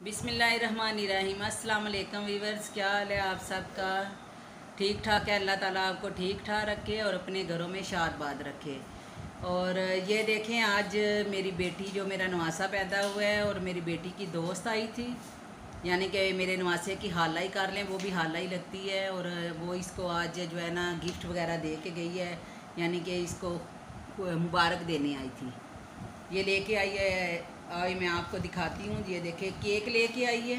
बिस्मिल्लाहिर्रहमानिर्रहीम। अस्सलाम वालेकुम वीवर्स, क्या हाल है आप सबका? ठीक ठाक है। अल्लाह ताला आपको ठीक ठाक रखे और अपने घरों में शादबाद रखे। और ये देखें, आज मेरी बेटी, जो मेरा नवासा पैदा हुआ है, और मेरी बेटी की दोस्त आई थी, यानी कि मेरे नवासे की हाला ही कर लें, वो भी हाला ही लगती है। और वो इसको आज जो है ना गिफ्ट वगैरह दे के गई है, यानी कि इसको मुबारक देने आई थी। ये लेके आई है, आज मैं आपको दिखाती हूँ। ये देखे, केक लेके आई है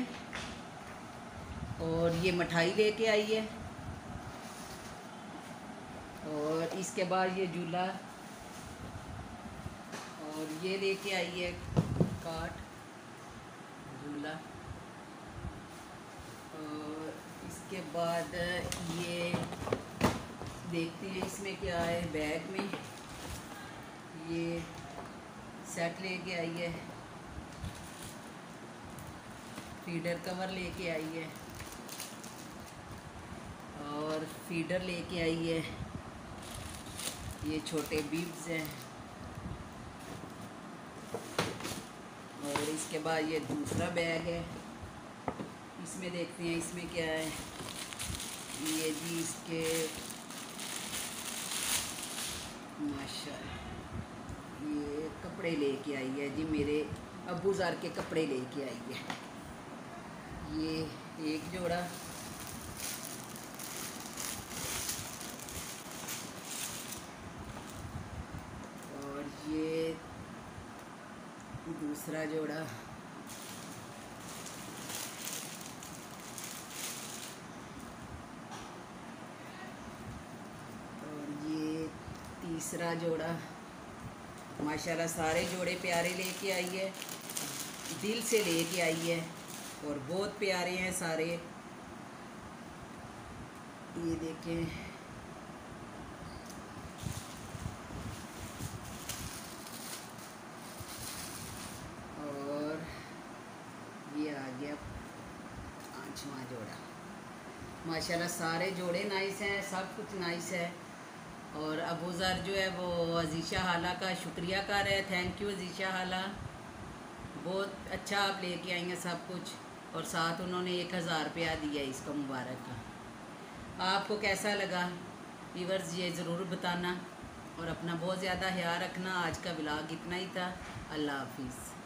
और ये मिठाई लेके आई है, और इसके बाद ये झूला, और ये लेके आई है काट झूला, और इसके बाद ये देखते हैं इसमें क्या है। बैग में ये सेट लेके आई है, फीडर कवर लेके आई है, और फीडर लेके आई है। ये छोटे बीब्स हैं, और इसके बाद ये दूसरा बैग है। इसमें देखते हैं इसमें क्या है। ये जी इसके माशाल्लाह ये कपड़े लेके आई है जी, मेरे अब्बूज़ार के कपड़े लेके आई है। ये एक जोड़ा, और ये दूसरा जोड़ा, और ये तीसरा जोड़ा। माशाल्लाह सारे जोड़े प्यारे लेके आई है, दिल से लेके आई है, और बहुत प्यारे हैं सारे। ये देखें, और ये आ गया 5वां जोड़ा। माशाल्लाह सारे जोड़े नाइस हैं, सब कुछ नाइस है। और अबूज़र जो है वो अजीशा हाला का शुक्रिया कर रहे हैं। थैंक यू अजीशा हाला, बहुत अच्छा आप लेके आई हैं सब कुछ, और साथ उन्होंने 1000 रुपया दिया इसको मुबारक का। आपको कैसा लगा व्यूअर्स, ये ज़रूर बताना, और अपना बहुत ज़्यादा ख्याल रखना। आज का व्लॉग इतना ही था। अल्लाह हाफिज़।